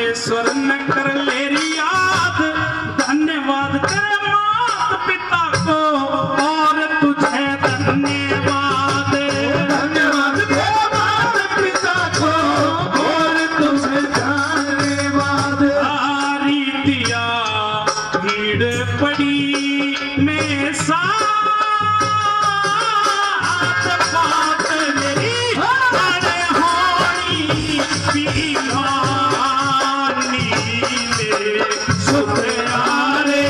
परमेश्वर ने कर ले याद, धन्यवाद तेरे माता पिता को और तुझे धन्यवाद। धन्यवाद तेरे माता पिता को और तुझे धन्यवाद। सारी दिया भीड़ पड़ी में साथ बात मेरी बड़े होनी पीवानी ले सुधारे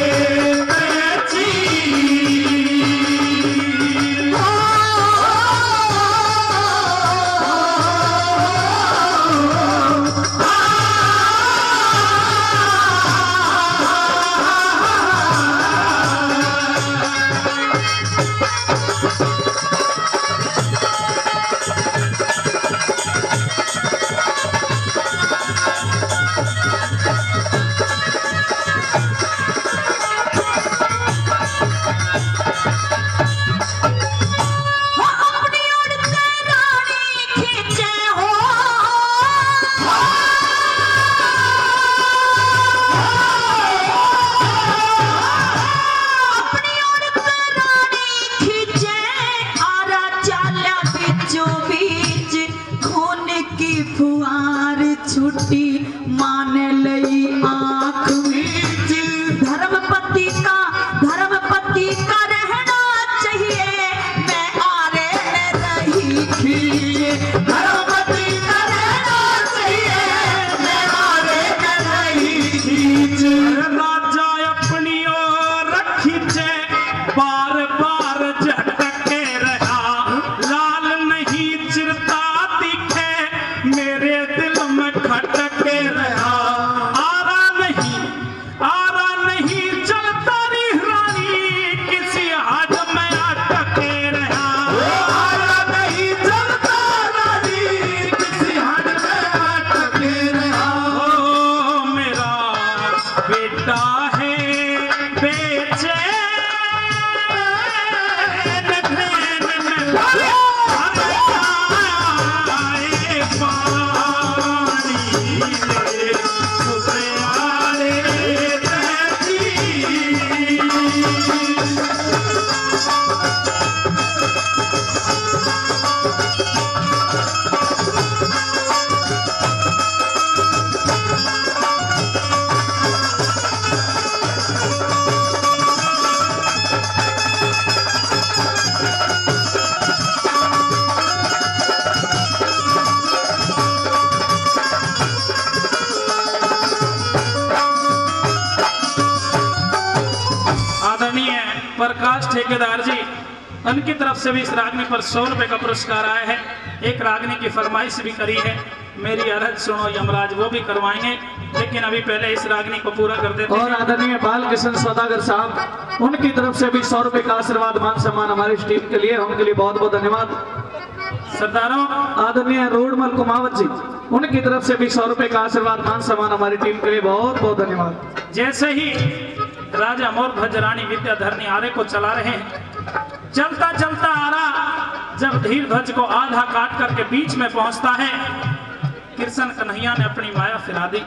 छुट्टी मान लई आँख मीच। धर्मपति का रहना चाहिए, मैं आरे में रही खींच। धर्मपति का रहना चाहिए, मैं आरे में रही खींच। राजा अपनी ओर खींचे, बार बार झटके रहा, लाल नहीं चिरता दिखे, मेरे दिल में खटके रहा। आरा नहीं चलता री रानी, किसी हाथ में अटके रहा। आरा नहीं चलता रानी, किसी हाथ में अटके रहा। ओ मेरा बेटा है बेचैन ध्यान में प्रकाश ठेकेदार जी, उनकी तरफ से भी इस रागनी पर 100 रुपए का पुरस्कार आया है। एक रागनी की फरमाइश भी करी है, मेरी अरज सुनो यमराज, वो भी करवाएंगे, लेकिन अभी पहले इस रागनी को पूरा कर देते हैं। और आदरणीय बालकिशन सौदागर साहब, उनकी तरफ से भी 100 रुपए का आशीर्वाद मान सम्मान हमारी टीम के लिए, उनके लिए बहुत बहुत धन्यवाद। सरदारों, आदरणीय रोडमल कुमावत जी, उनकी तरफ से भी 100 रुपए का आशीर्वाद मान सम्मान हमारी टीम के लिए बहुत बहुत धन्यवाद। जैसे ही राजा मोरध्वज रानी विद्याधरनी आरे को चला रहे हैं, चलता चलता आरा जब धीर ध्वज को आधा काट करके बीच में पहुंचता है, कृष्ण कन्हैया ने अपनी माया फिरा दी,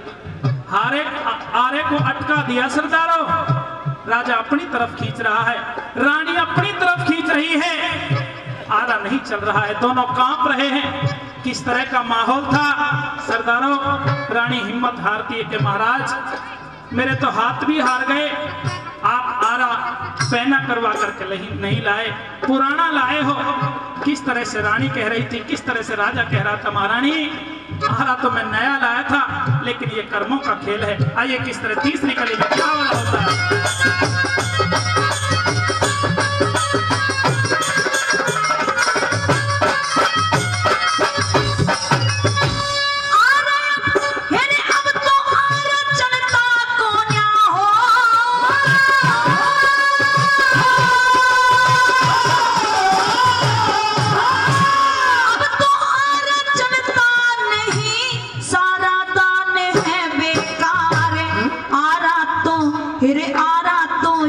आरे को अटका दिया। सरदारों, राजा अपनी तरफ खींच रहा है, रानी अपनी तरफ खींच रही है, आरा नहीं चल रहा है, दोनों कांप रहे हैं। किस तरह का माहौल था सरदारों। रानी हिम्मत हारती है कि महाराज मेरे तो हाथ भी हार गए, आप आरा पहना करवा करके नहीं लाए, पुराना लाए हो। किस तरह से रानी कह रही थी, किस तरह से राजा कह रहा था, महारानी आरा तो मैं नया लाया था, लेकिन ये कर्मों का खेल है। आइए किस तरह तीसरी कली में क्या वाला होता है। आरा तो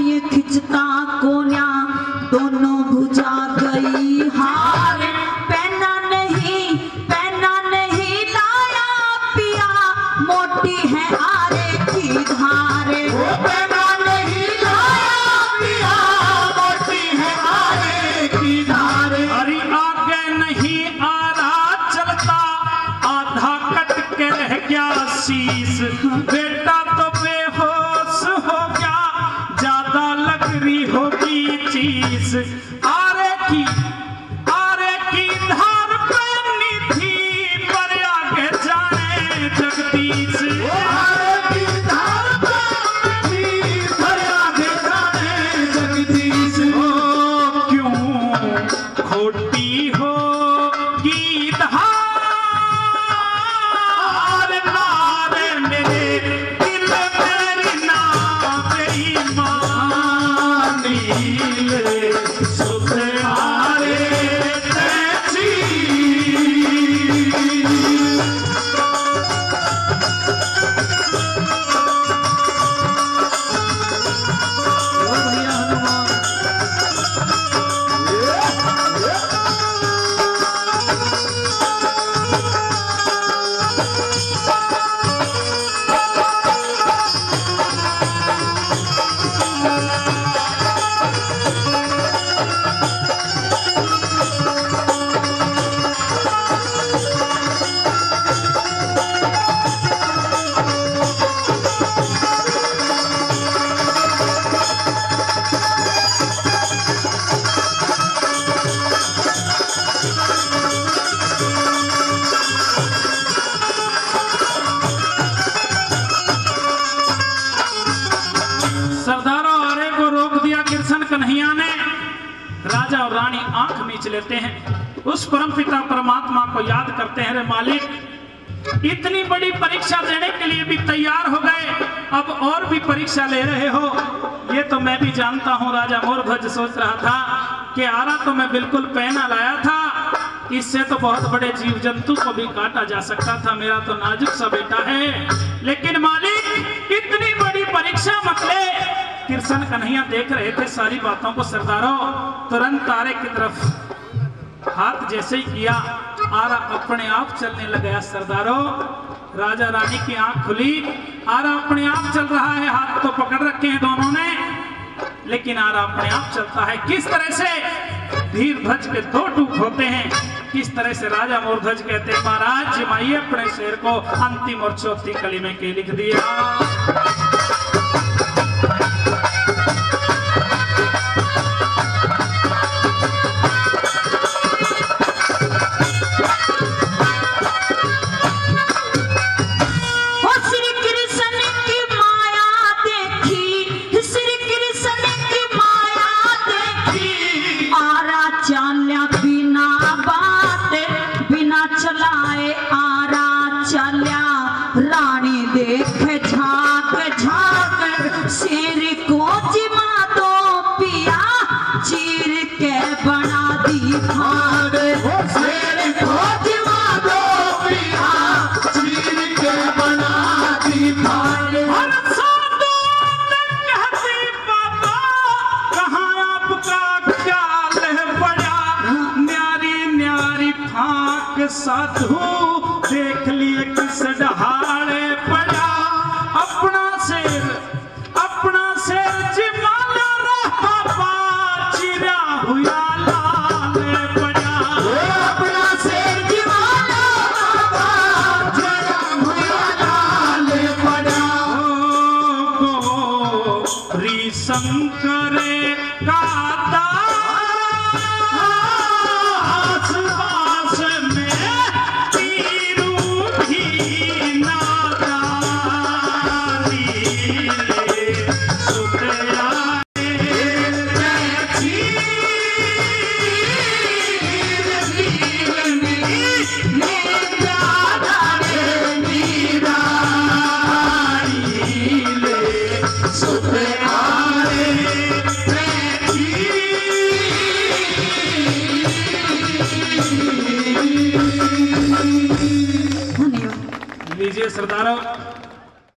शीश, बेटा तो बेहोश हो गया, ज्यादा लग रही होगी चीज। आरे की धार पहनी थी, पर आगे जाने जगदीश। आरे की धार पहनी थी, पर आगे जाने जगदीश। ओ क्यों खोटी होगी धार, नारे मेरे दिल मेरी ना बेईमानी ले, सुधारे तेजी। भैया हनुमान सरदारों आरे को रोक दिया कृष्ण कन्हैया ने। राजा और रानी आंख मीच लेते हैं, उस परमपिता परमात्मा को याद करते हैं। रे मालिक, इतनी बड़ी परीक्षा देने के लिए भी तैयार हो गए, अब और भी परीक्षा ले रहे हो, ये तो मैं भी जानता हूँ। राजा मोरध्वज सोच रहा था कि आरा तो मैं बिल्कुल पहना लाया था, इससे तो बहुत बड़े जीव जंतु को भी काटा जा सकता था, मेरा तो नाजुक सा बेटा है। लेकिन मालिक, इतनी बड़ी परीक्षा मत ले। कृष्ण कन्हैया देख रहे थे सारी बातों को। सरदारों तुरंत आरे की तरफ हाथ जैसे ही किया, आरा अपने आप चलने लगा। सरदारों, राजा रानी की आंख खुली, आरा अपने आप चल रहा है। हाथ तो पकड़ रखे हैं दोनों ने, लेकिन आरा अपने आप चलता है। किस तरह से धीरध्वज के दो टूक होते हैं, किस तरह से राजा मोरध्वज कहते हैं, महाराज जिमाइए अपने शेर को। अंतिम और चौथी कली में के लिख दिया। चलाए आरा चल्या, रानी देखे झांक झांक, शेर को जिमा दो पिया, चीर के बना दी भाग। शेर को जिमा दो पिया, चीर के बना दी भाग। कहाँ आपका ख्याल पड़ा, न्यारी न्यारी फाक साधु, देख लिए किस डहाड़े पड़ा। अपना शेर जिमाला रहा पा, चिरा हुआ लाल पड़ा। अपना शेर जिमाला रहा पा, चिरा हुआ लाल पड़ा। गौरी शंकर का दास